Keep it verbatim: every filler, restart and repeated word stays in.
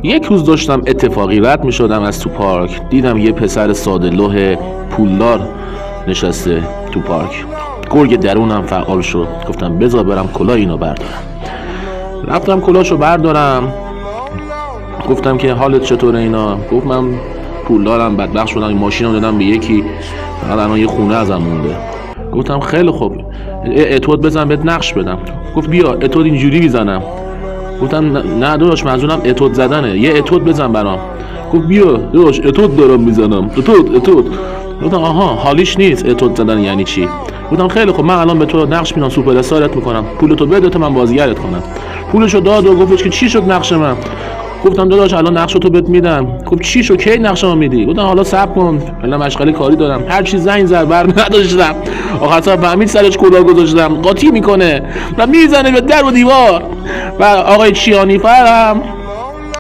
یک روز داشتم اتفاقی رد می شدم از تو پارک، دیدم یه پسر ساده لوح پولدار نشسته تو پارک. گرگ درونم فعال شد، گفتم بذار برم کلاه اینو بردارم. رفتم کلاهشو بردارم، گفتم که حالت چطوره اینا؟ گفت من پولدارم، بدبخت شدم، این ماشینم دادم به یکی، فقط الان یه خونه ازم مونده. گفتم خیلی خوب، اتود بزن بهت نقش بدم. گفت بیا اتود اینجوری میزنم. گفتم نه داداش منظورم اتود زدنه، یه اتود بزن برام. گفت بیا داداش اتود دارم میزنم، اتود اتود. گفتم آها حالیش نیست اتود زدن یعنی چی؟ گفتم خیلی خوب من الان به تو نقش میدم، سوپر استارت میکنم، پولتو بده تا من بازیگرت کنم. پولشو داد و گفتش که چی شد نقش من؟ گفتم داداش الان نقشتو بهت میدم. گفت چی شو کی نقشمو میدی؟ گفتم حالا صبر کن، فعلا مشغله کاری دارم. هر چی زنگ زد بر نداشتم، آخر سر فهمید سرش کلاه گذاشتم، قاطی میکنه و میزنه به در و دیوار. و آقای چیانی فرم